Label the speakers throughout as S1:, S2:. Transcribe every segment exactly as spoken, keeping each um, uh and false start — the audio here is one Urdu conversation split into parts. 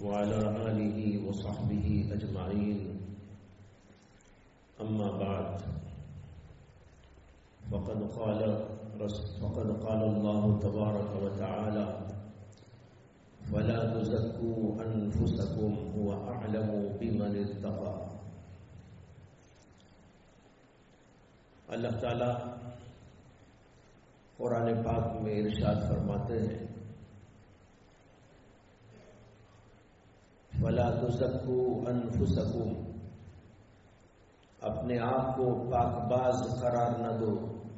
S1: وعلى آله وصحبه أجمعين. أما بعد فقد قال فقد قال الله تبارك وتعالى: فلا تزكوا أنفسكم هو أعلم بمن اتقى. اللہ تعالیٰ قرآن پاک میں ارشاد فرماتے ہیں: فلا تزکوا انفسکم، اپنے آپ کو پاک باز قرار نہ دو.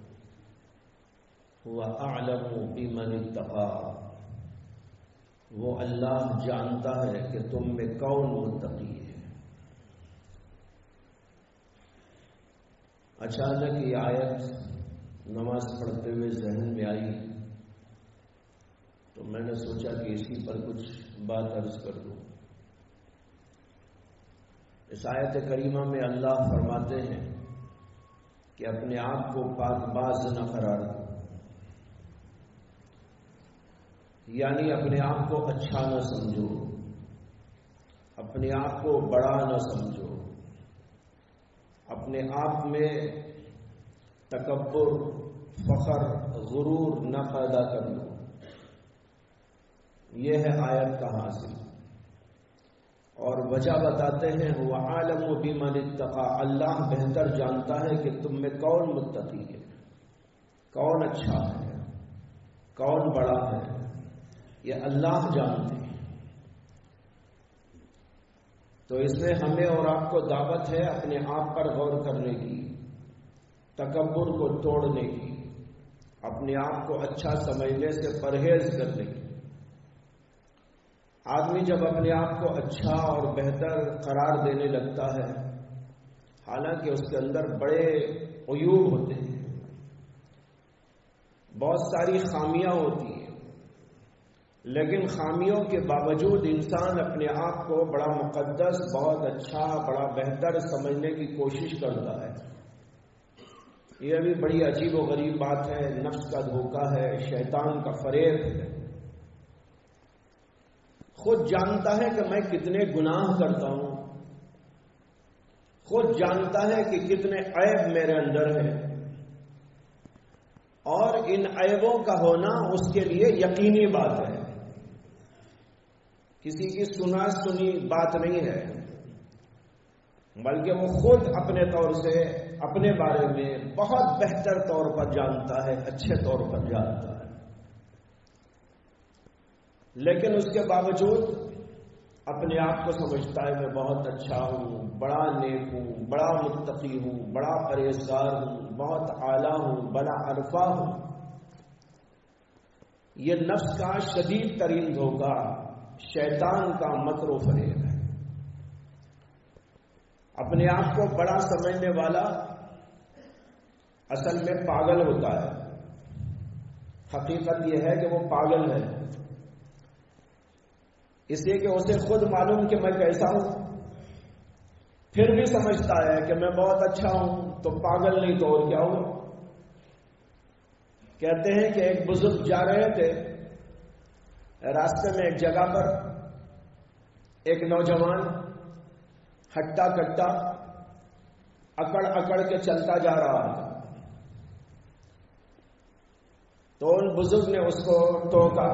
S1: هو اعلم بمن اتقى، وہ اللہ جانتا ہے کہ تم میں کون متقی ہے. اچانک یہ آیت نماز پڑھتے ہوئے ذہن میں آئی تو میں نے سوچا کہ اسی پر کچھ بات عرض کر دوں. اس آیت کریمہ میں اللہ فرماتے ہیں کہ اپنے آپ کو پاک باز نہ قرار دو، یعنی اپنے آپ کو اچھا نہ سمجھو، اپنے آپ کو بڑا نہ سمجھو، اپنے آپ میں تکبر، فخر، غرور نہ پیدا کر لو. یہ ہے آیت کا حاصل. اور وجہ بتاتے ہیں: وہ عالم و بمن اتقى، اللہ بہتر جانتا ہے کہ تم میں کون متقی ہے، کون اچھا ہے، کون بڑا ہے. یہ اللہ جانتے ہیں. تو اس میں ہمیں اور آپ کو دعوت ہے اپنے آپ پر غور کرنے کی، تکبر کو توڑنے کی، اپنے آپ کو اچھا سمجھنے سے پرہیز کرنے کی. آدمی جب اپنے آپ کو اچھا اور بہتر قرار دینے لگتا ہے، حالانکہ اس کے اندر بڑے عیوب ہوتے ہیں، بہت ساری خامیاں ہوتی ہیں، لیکن خامیوں کے باوجود انسان اپنے آپ کو بڑا مقدس، بہت اچھا، بڑا بہتر سمجھنے کی کوشش کرتا ہے. یہ بھی بڑی عجیب و غریب بات ہے. نفس کا دھوکہ ہے، شیطان کا فریب ہے. خود جانتا ہے کہ میں کتنے گناہ کرتا ہوں، خود جانتا ہے کہ کتنے عیب میرے اندر ہیں، اور ان عیبوں کا ہونا اس کے لیے یقینی بات ہے، کسی کی سنا سنی بات نہیں ہے، بلکہ وہ خود اپنے طور سے اپنے بارے میں بہت بہتر طور پر جانتا ہے، اچھے طور پر جانتا ہے. لیکن اس کے باوجود اپنے آپ کو سمجھتا ہے میں بہت اچھا ہوں، بڑا نیک ہوں، بڑا متقی ہوں، بڑا پرہیزگار ہوں، بہت اعلیٰ ہوں، بڑا عرفہ ہوں. یہ نفس کا شدید ترین دھوکہ، شیطان کا مکر و فریب ہے. اپنے آپ کو بڑا سمجھنے والا اصل میں پاگل ہوتا ہے. حقیقت یہ ہے کہ وہ پاگل ہے، اس لیے کہ اسے خود معلوم کہ میں کیسا ہوں، پھر بھی سمجھتا ہے کہ میں بہت اچھا ہوں. تو پاگل نہیں تو اور کیا ہوں. کہتے ہیں کہ ایک بزرگ جا رہے تھے، راستے میں ایک جگہ پر ایک نوجوان ہٹا کٹا اکڑ اکڑ کے چلتا جا رہا تھا. تو ان بزرگ نے اس کو ٹوکا.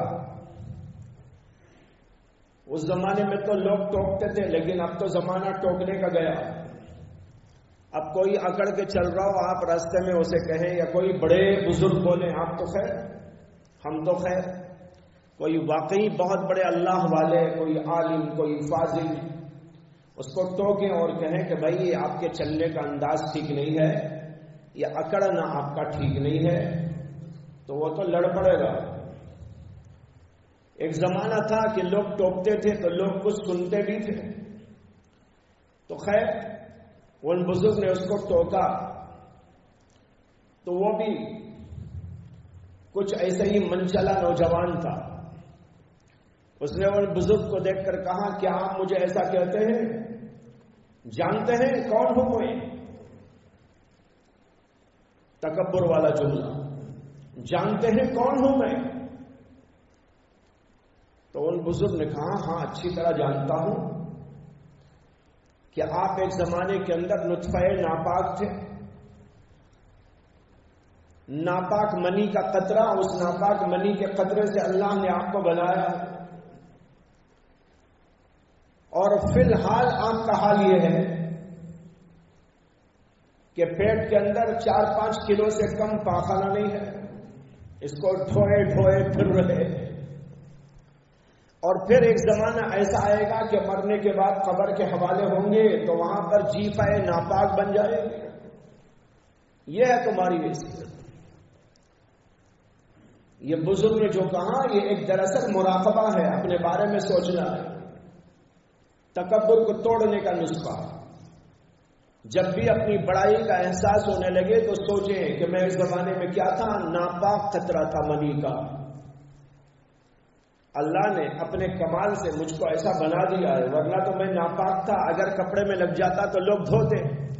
S1: اس زمانے میں تو لوگ ٹوکتے تھے، لیکن اب تو زمانہ ٹوکنے کا گیا. اب کوئی اکڑ کے چل رہا ہو، آپ راستے میں اسے کہیں، یا کوئی بڑے بزرگ بولیں آپ تو خیر، ہم تو خیر، کوئی واقعی بہت بڑے اللہ والے، کوئی عالم، کوئی فاضل، اس کو ٹوکیں اور کہیں کہ بھائی آپ کے چلنے کا انداز ٹھیک نہیں ہے، یا اکڑنا آپ کا ٹھیک نہیں ہے، تو وہ تو لڑ پڑے گا. ایک زمانہ تھا کہ لوگ ٹوکتے تھے تو لوگ کچھ سنتے بھی تھے. تو خیر ان بزرگ نے اس کو ٹوکا تو وہ بھی کچھ ایسے ہی منچلا نوجوان تھا. اس نے ان بزرگ کو دیکھ کر کہا: کیا آپ مجھے ایسا کہتے ہیں؟ جانتے ہیں کون ہوں میں؟ تکبر والا جملہ. جانتے ہیں کون ہوں میں؟ تو ان بزرگ نے کہا ہاں اچھی طرح جانتا ہوں کہ آپ ایک زمانے کے اندر نطفہ ناپاک تھے، ناپاک منی کا قطرہ، اس ناپاک منی کے قطرے سے اللہ نے آپ کو بنایا، اور فی الحال آپ کا حال یہ ہے کہ پیٹ کے اندر چار پانچ کلو سے کم پاخانہ نہیں ہے، اس کو ڈھوئے ڈھوئے پھر رہے ہیں، اور پھر ایک زمانہ ایسا آئے گا کہ مرنے کے بعد قبر کے حوالے ہوں گے تو وہاں پر جیفہ ناپاک بن جائے گے۔ یہ ہے تمہاری حیثیت۔ یہ بزرگ نے جو کہا یہ ایک دراصل مراقبہ ہے، اپنے بارے میں سوچنا ہے، تکبر کو توڑنے کا نسخہ۔ جب بھی اپنی بڑائی کا احساس ہونے لگے تو سوچیں کہ میں اس زمانے میں کیا تھا، ناپاک قطرہ تھا منی کا، اللہ نے اپنے کمال سے مجھ کو ایسا بنا دیا ہے، ورنہ تو میں ناپاک تھا، اگر کپڑے میں لگ جاتا تو لوگ دھوتے،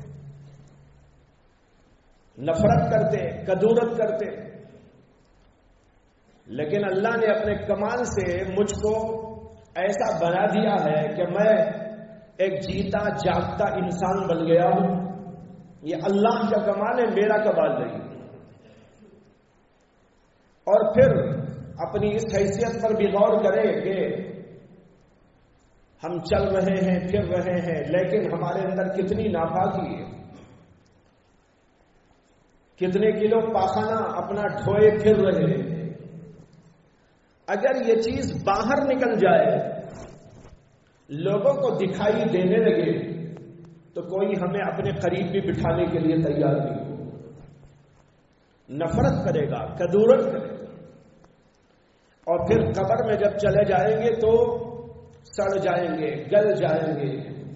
S1: نفرت کرتے، کدورت کرتے، لیکن اللہ نے اپنے کمال سے مجھ کو ایسا بنا دیا ہے کہ میں ایک جیتا جاگتا انسان بن گیا ہوں۔ یہ اللہ کا کمال ہے، میرا کمال نہیں۔ اور پھر اپنی اس حیثیت پر بھی غور کرے کہ ہم چل رہے ہیں، پھر رہے ہیں، لیکن ہمارے اندر کتنی ناپاکی ہے، کتنے کلو پاخانہ اپنا ڈھوئے پھر رہے ہیں۔ اگر یہ چیز باہر نکل جائے، لوگوں کو دکھائی دینے لگے، تو کوئی ہمیں اپنے قریب بھی بٹھانے کے لیے تیار نہیں ہو، نفرت کرے گا، کدورت کرے گا، اور پھر قبر میں جب چلے جائیں گے تو سڑ جائیں گے، گل جائیں گے،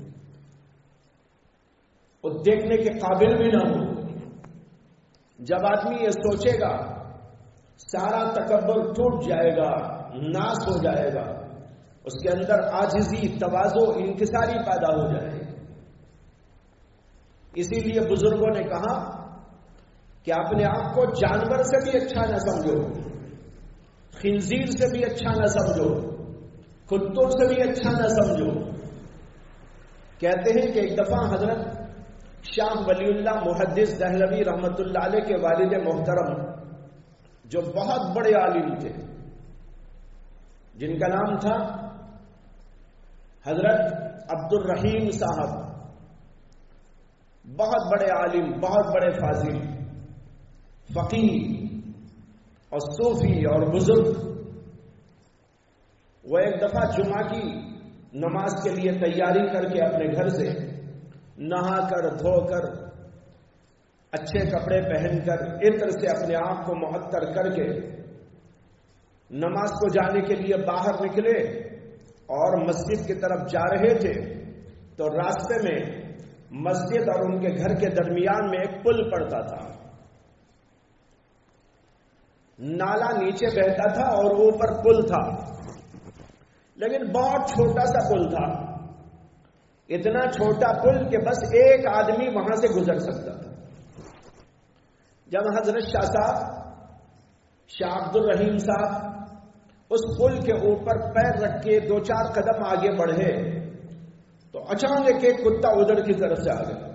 S1: وہ دیکھنے کے قابل بھی نہ ہو۔ جب آدمی یہ سوچے گا سارا تکبر ٹوٹ جائے گا، ناس ہو جائے گا، اس کے اندر عاجزی، تواضع، انکساری پیدا ہو جائے گی۔ اسی لیے بزرگوں نے کہا کہ اپنے آپ کو جانور سے بھی اچھا نہ سمجھو، خنزیر سے بھی اچھا نہ سمجھو، کتوں سے بھی اچھا نہ سمجھو۔ کہتے ہیں کہ ایک دفعہ حضرت شاہ ولی اللہ محدث دہلوی رحمت اللہ علیہ کے والد محترم، جو بہت بڑے عالم تھے، جن کا نام تھا حضرت عبد الرحیم صاحب، بہت بڑے عالم، بہت بڑے فاضل، فقیہ اور صوفی اور بزرگ، وہ ایک دفعہ جمعہ کی نماز کے لیے تیاری کر کے اپنے گھر سے نہا کر، دھو کر، اچھے کپڑے پہن کر، عطر سے اپنے آپ کو معطر کر کے نماز کو جانے کے لیے باہر نکلے اور مسجد کی طرف جا رہے تھے، تو راستے میں مسجد اور ان کے گھر کے درمیان میں ایک پل پڑتا تھا، نالا نیچے بہتا تھا اور اوپر پل تھا، لیکن بہت چھوٹا سا پل تھا، اتنا چھوٹا پل کہ بس ایک آدمی وہاں سے گزر سکتا تھا۔ جب حضرت شاہ صاحب شاہ عبد الرحیم صاحب اس پل کے اوپر پیر رکھ کے دو چار قدم آگے بڑھے تو اچانک ایک کتا ادھر کی طرف سے آ گیا،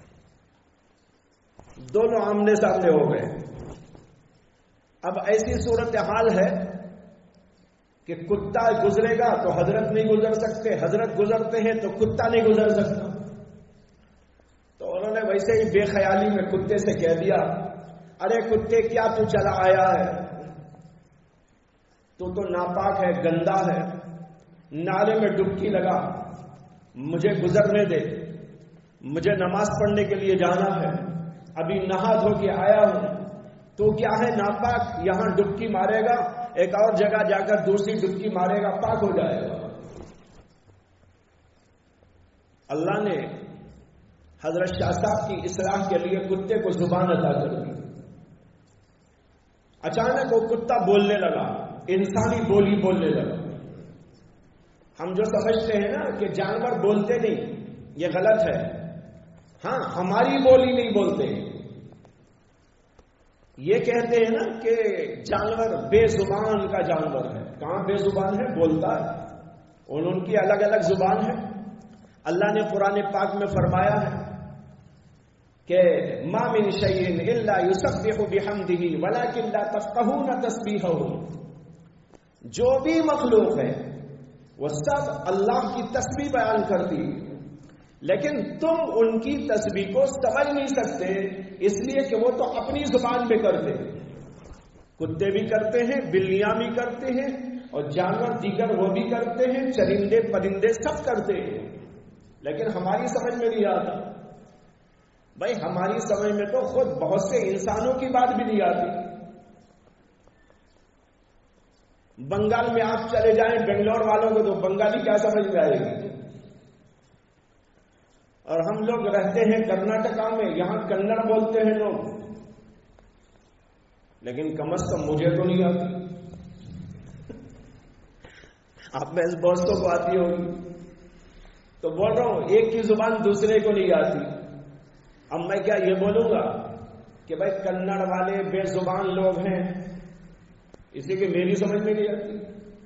S1: دونوں آمنے سامنے ہو گئے۔ اب ایسی صورتحال ہے کہ کتا گزرے گا تو حضرت نہیں گزر سکتے، حضرت گزرتے ہیں تو کتا نہیں گزر سکتا، تو انہوں نے ویسے ہی بے خیالی میں کتے سے کہہ دیا، ارے کتے کیا تو چلا آیا ہے، تو تو ناپاک ہے، گندا ہے، نالے میں ڈبکی لگا، مجھے گزرنے دے، مجھے نماز پڑھنے کے لیے جانا ہے، ابھی نہا دھو کے آیا ہوں، تو کیا ہے ناپاک، یہاں ڈبکی مارے گا، ایک اور جگہ جا کر دوسری ڈبکی مارے گا، پاک ہو جائے گا۔ اللہ نے حضرت شاہ صاحب کی اصلاح کے لیے کتے کو زبان عطا کر دی۔ اچانک وہ کتا بولنے لگا، انسانی بولی بولنے لگا۔ ہم جو سمجھتے ہیں نا کہ جانور بولتے نہیں، یہ غلط ہے۔ ہاں، ہماری بولی نہیں بولتے، یہ کہتے ہیں نا کہ جانور بے زبان کا جانور ہے. کہاں بے زبان ہے؟ بولتا ہے. اور ان کی الگ الگ زبان ہے. اللہ نے قرآن پاک میں فرمایا ہے کہ ما من شیء الا یسبح بحمدہ ولکن لا تفقہون تسبیحہ. جو بھی مخلوق ہے وہ سب اللہ کی تسبیح بیان کرتی ہے، لیکن تم ان کی تسبیح کو سمجھ نہیں سکتے، اس لیے کہ وہ تو اپنی زبان میں کرتے ہیں. کتے بھی کرتے ہیں، بلیاں بھی کرتے ہیں، اور جانور دیگر وہ بھی کرتے ہیں، چرندے پرندے سب کرتے ہیں، لیکن ہماری سمجھ میں نہیں آتا. بھائی ہماری سمجھ میں تو خود بہت سے انسانوں کی بات بھی نہیں آتی. بنگال میں آپ چلے جائیں، بنگلور والوں کو تو بنگالی کیا سمجھ میں آئے گی؟ اور ہم لوگ رہتے ہیں کرناٹکا میں، یہاں کنڑ بولتے ہیں لوگ، لیکن کم از کم مجھے تو نہیں آتی. آپ میں اس دوستوں کو آتی ہوگی. تو بول رہا ہوں ایک کی زبان دوسرے کو نہیں آتی. اب میں کیا یہ بولوں گا کہ بھائی کنڑ والے بے زبان لوگ ہیں، اسی کہ میری سمجھ میں نہیں آتی.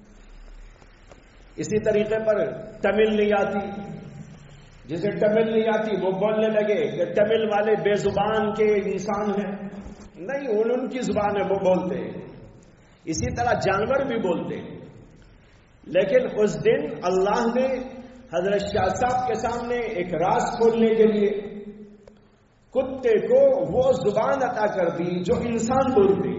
S1: اسی طریقے پر تمل نہیں آتی، جسے تمل نہیں آتی وہ بولنے لگے کہ تمل والے بے زبان کے انسان ہیں. نہیں، ان ان کی زبان ہے، وہ بولتے ہیں. اسی طرح جانور بھی بولتے ہیں. لیکن اس دن اللہ نے حضرت شاہ صاحب کے سامنے ایک راز کھولنے کے لیے کتے کو وہ زبان عطا کر دی جو انسان بولتے.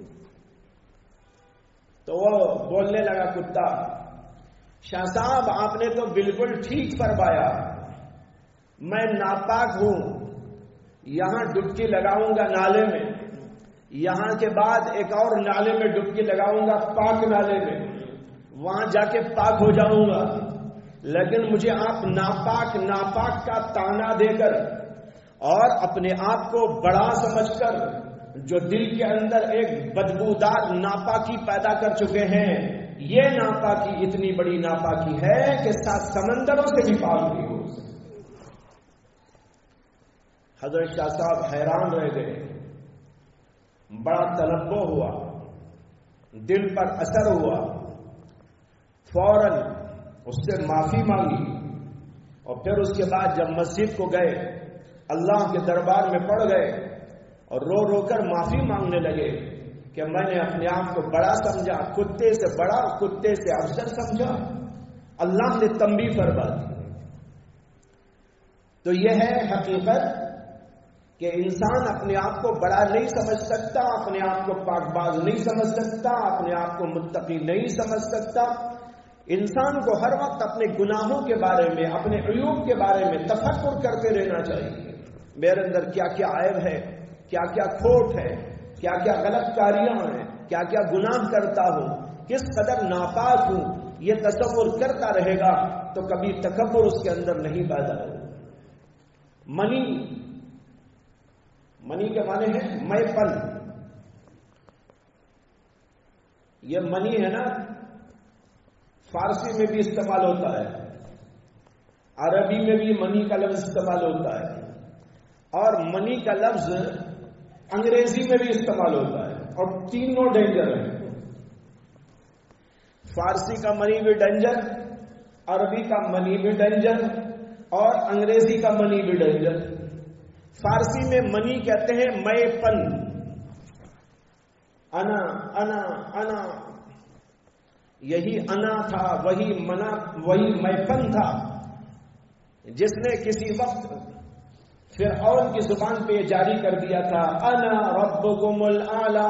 S1: تو وہ بولنے لگا کتا، شاہ صاحب آپ نے تو بالکل ٹھیک فرمایا، میں ناپاک ہوں، یہاں ڈبکی لگاؤں گا نالے میں، یہاں کے بعد ایک اور نالے میں ڈبکی لگاؤں گا پاک نالے میں، وہاں جا کے پاک ہو جاؤں گا. لیکن مجھے آپ ناپاک ناپاک کا تانا دے کر اور اپنے آپ کو بڑا سمجھ کر جو دل کے اندر ایک بدبودار ناپاکی پیدا کر چکے ہیں، یہ ناپاکی اتنی بڑی ناپاکی ہے کہ سات سمندروں سے بھی پار نہیں ہو. حضرت شاہ صاحب حیران رہ گئے، بڑا تنبہ ہوا، دل پر اثر ہوا. فوراً اس سے معافی مانگی، اور پھر اس کے بعد جب مسجد کو گئے، اللہ کے دربار میں پڑ گئے اور رو رو کر معافی مانگنے لگے کہ میں نے اپنے آپ کو بڑا سمجھا، کتے سے بڑا، کتے سے افضل سمجھا. اللہ نے تنبیہ فرما دی. تو یہ ہے حقیقت کہ انسان اپنے آپ کو بڑا نہیں سمجھ سکتا، اپنے آپ کو پاک باز نہیں سمجھ سکتا، اپنے آپ کو متقی نہیں سمجھ سکتا. انسان کو ہر وقت اپنے گناہوں کے بارے میں، اپنے عیوب کے بارے میں تفکر کرتے رہنا چاہیے. میرے اندر کیا کیا عیب ہے، کیا کیا کھوٹ ہے، کیا کیا غلط کاریاں ہیں، کیا کیا گناہ کرتا ہوں، کس قدر ناپاک ہوں. یہ تصور کرتا رہے گا تو کبھی تکبر اس کے اندر نہیں پیدا ہوگا. منی منی کے معنی ہے میں پن. یہ منی ہے نا، فارسی میں بھی استعمال ہوتا ہے، عربی میں بھی منی کا لفظ استعمال ہوتا ہے، اور منی کا لفظ انگریزی میں بھی استعمال ہوتا ہے، اور تینوں ڈینجر ہیں. فارسی کا منی بھی ڈینجر، عربی کا منی بھی ڈینجر، اور انگریزی کا منی بھی ڈینجر. فارسی میں منی کہتے ہیں میں پن، انا انا انا. یہی انا تھا، وہی منا، وہی میں پن تھا جس نے کسی وقت فرعون کی زبان پہ جاری کر دیا تھا، انا ربکم الاعلی.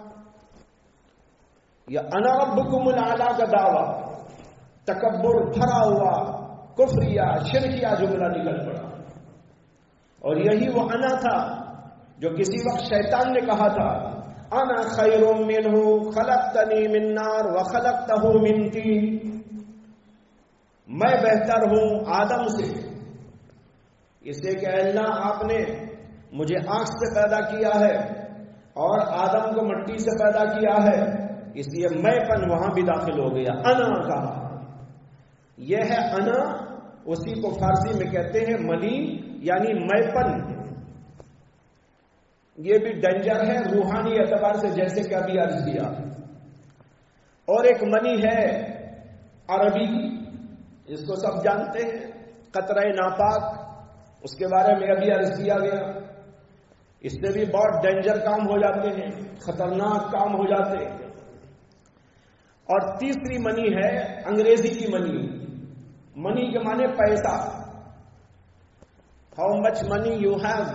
S1: یہ انا ربکم الاعلی کا دعویٰ تکبر بھرا ہوا کفریہ شرکیہ جملہ نکل پڑا. اور یہی وہ انا تھا جو کسی وقت شیطان نے کہا تھا، انا خیر منہ خلقتنی من نار وخلقتہ من طین. میں بہتر ہوں آدم سے، اس لیے کہ اللہ آپ نے مجھے آنکھ سے پیدا کیا ہے اور آدم کو مٹی سے پیدا کیا ہے، اس لیے میں پن وہاں بھی داخل ہو گیا. انا کہا، یہ ہے انا، اسی کو فارسی میں کہتے ہیں منی، یعنی میں پن. یہ بھی ڈینجر ہے روحانی اعتبار سے، جیسے کہ ابھی عرض کیا. اور ایک منی ہے عربی کی، جس کو سب جانتے ہیں، قطرہ ناپاک، اس کے بارے میں ابھی عرض کیا گیا. اس سے بھی بہت ڈینجر کام ہو جاتے ہیں، خطرناک کام ہو جاتے ہیں. اور تیسری منی ہے انگریزی کی منی. منی کے معنی پیسہ. How much money you have,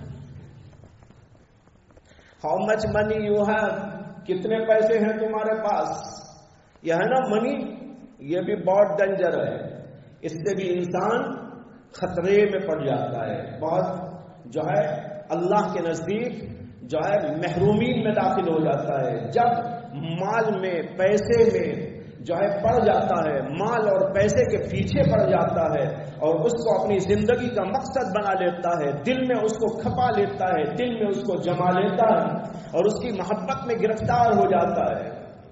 S1: how much money you have, کتنے پیسے ہیں تمہارے پاس. یہ ہے نا منی، یہ بھی بہت ڈینجر ہے. اس سے بھی انسان خطرے میں پڑ جاتا ہے، بہت جو ہے اللہ کے نزدیک جو ہے محرومی میں داخل ہو جاتا ہے. جب مال میں، پیسے میں جو ہے پڑ جاتا ہے، مال اور پیسے کے پیچھے پڑ جاتا ہے اور اس کو اپنی زندگی کا مقصد بنا لیتا ہے، دل میں اس کو کھپا لیتا ہے، دل میں اس کو جما لیتا ہے اور اس کی محبت میں گرفتار ہو جاتا ہے.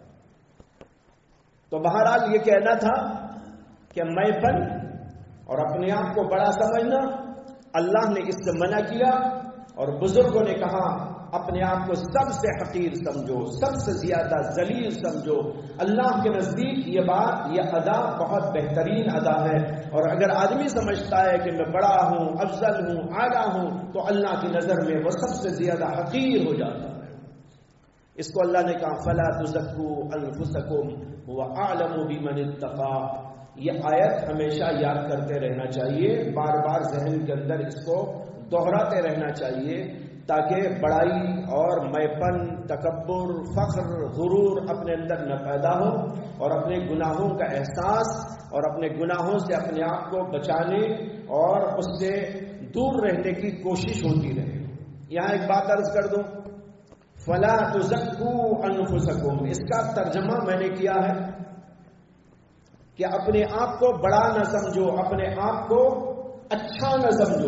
S1: تو بہرحال یہ کہنا تھا کہ میں پن اور اپنے آپ کو بڑا سمجھنا اللہ نے اس سے منع کیا، اور بزرگوں نے کہا اپنے آپ کو سب سے حقیر سمجھو، سب سے زیادہ ذلیل سمجھو. اللہ کے نزدیک یہ بات، یہ ادا بہت بہترین ادا ہے. اور اگر آدمی سمجھتا ہے کہ میں بڑا ہوں، افضل ہوں، اعلیٰ ہوں، تو اللہ کی نظر میں وہ سب سے زیادہ حقیر ہو جاتا ہے. اس کو اللہ نے کہا فَلَا تُزَكُّوا أَنفُسَكُمْ هُوَ أَعْلَمُ بِمَنِ اتَّقَىٰ. یہ آیت ہمیشہ یاد کرتے رہنا چاہیے، بار بار ذہن کے اندر اس کو دہراتے رہنا چاہیے، تاکہ بڑائی اور میپن، تکبر، فخر، غرور اپنے اندر نہ پیدا ہو، اور اپنے گناہوں کا احساس اور اپنے گناہوں سے اپنے آپ کو بچانے اور اس سے دور رہنے کی کوشش ہوتی رہے. یہاں ایک بات عرض کر دوں، فَلَا تُزَكُّوا أَنفُسَكُمْ، اس کا ترجمہ میں نے کیا ہے کہ اپنے آپ کو بڑا نہ سمجھو، اپنے آپ کو اچھا نہ سمجھو.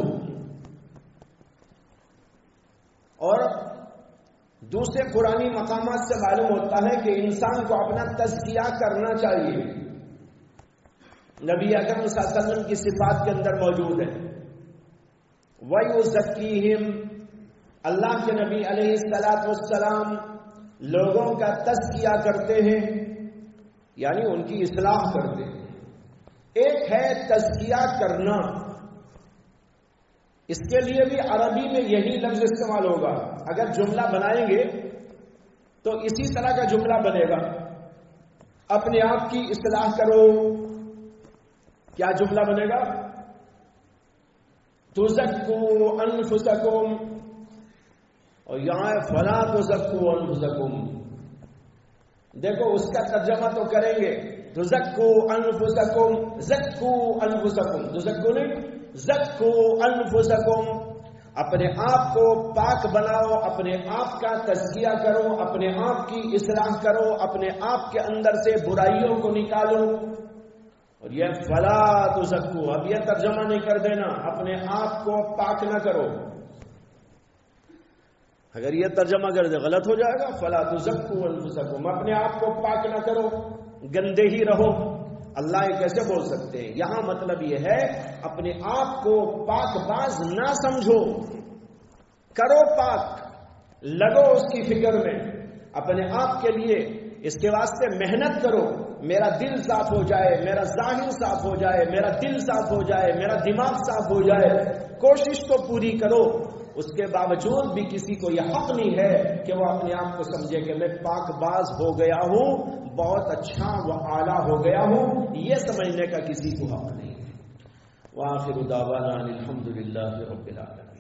S1: اور دوسرے قرآنی مقامات سے معلوم ہوتا ہے کہ انسان کو اپنا تزکیہ کرنا چاہیے. نبی اکرم صلی اللہ علیہ وسلم کی صفات کے اندر موجود ہے وَيُزَكِّيهِمْ، اللہ کے نبی علیہ الصلاۃ والسلام لوگوں کا تزکیہ کرتے ہیں، یعنی ان کی اصلاح کرتے ہیں. ایک ہے تزکیہ کرنا، اس کے لیے بھی عربی میں یہی لفظ استعمال ہوگا. اگر جملہ بنائیں گے تو اسی طرح کا جملہ بنے گا، اپنے آپ کی اصلاح کرو. کیا جملہ بنے گا؟ تُزَكُّوا أَنفُسَكُمْ، اور یہاں فَلَا تُزَكُّوا أَنفُسَكُمْ. دیکھو اس کا ترجمہ تو کریں گے، تُزَكُّوا أَنفُسَكُمْ، زَكُّوا أَنفُسَكُمْ، تُزَكُّوا نہیں، زَكُّوا أَنفُسَكُمْ. اپنے آپ کو پاک بناؤ، اپنے آپ کا تزکیہ کرو، اپنے آپ کی اصلاح کرو، اپنے آپ کے اندر سے برائیوں کو نکالو. اور یہ فَلَا تُزَكُّوا، اب یہ ترجمہ نہیں کر دینا اپنے آپ کو پاک نہ کرو. اگر یہ ترجمہ کر دے غلط ہو جائے گا. فَلَا تُزَكُّوا أَنفُسَكُمْ، اپنے آپ کو پاک نہ کرو، گندے ہی رہو. اللہ یہ کیسے بول سکتے ہیں؟ یہاں مطلب یہ ہے اپنے آپ کو پاک باز نہ سمجھو، کرو پاک، لگو اس کی فکر میں، اپنے آپ کے لیے اس کے واسطے محنت کرو. میرا دل صاف ہو جائے، میرا ظاہر صاف ہو جائے، میرا دل صاف ہو جائے، میرا دماغ صاف ہو جائے. کوشش تو پوری کرو. اس کے باوجود بھی کسی کو یہ حق نہیں ہے کہ وہ اپنے آپ کو سمجھے کہ میں پاک باز ہو گیا ہوں، بہت اچھا و اعلیٰ ہو گیا ہوں. یہ سمجھنے کا کسی کو حق نہیں ہے. وآخر دعوانا الحمد للہ رب العالمین.